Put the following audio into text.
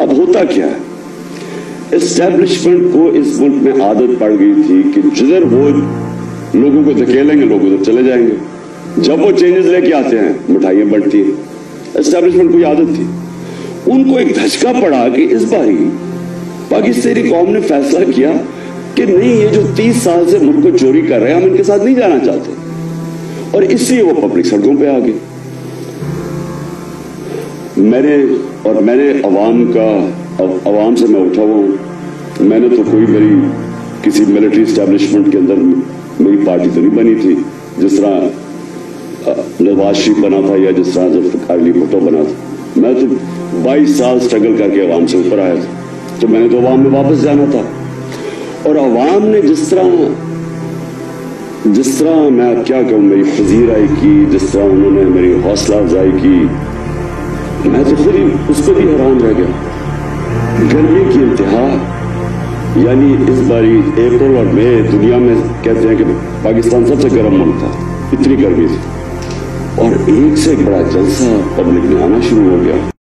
اب ہوتا کیا ہے, اسٹیبلشمنٹ کو اس ملک میں عادت پڑ گئی تھی کہ جدھر وہ لوگوں کو دھکیلیں گے لوگ ادھر چلے جائیں گے. جب وہ چینجز لے کے آتے ہیں مٹھائیاں بڑھتی ہیں. اسٹیبلشمنٹ کو یہ عادت تھی. ان کو ایک دھچکا پڑا کہ اس باری پاکستانی قوم نے فیصلہ کیا کہ نہیں, یہ جو 30 سال سے ملک کو چوری کر رہے ہیں ہم ان کے ساتھ نہیں جانا چاہتے, اور اس لیے وہ پبلک سڑکوں پہ آ گئے. میں نے عوام سے میں اٹھا ہوا ہوں. میں نے تو کوئی میری کسی ملٹری اسٹیبلشمنٹ کے اندر میری پارٹی تو نہیں بنی تھی جس طرح نواز شریف بنا تھا یا جس طرح ذوالفقار علی بھٹو بنا تھا. میں تو 22 سال سٹرگل کر کے عوام سے اوپر آیا تھا, تو میں نے تو عوام میں واپس جانا تھا. اور عوام نے جس طرح میں کیا کہوں میری پذیرائی کی, جس طرح انہوں نے میری حوصلہ افزائی کی, میں تو خود ہی اس پہ بھی حیران رہ گیا. گرمی کی انتہا, یعنی اس باری اپریل اور مئی دنیا میں کہتے ہیں کہ پاکستان سب سے گرم ملک تھا, اتنی گرمی تھی, اور ایک سے ایک بڑا جلسہ پبلک میں آنا شروع ہو گیا.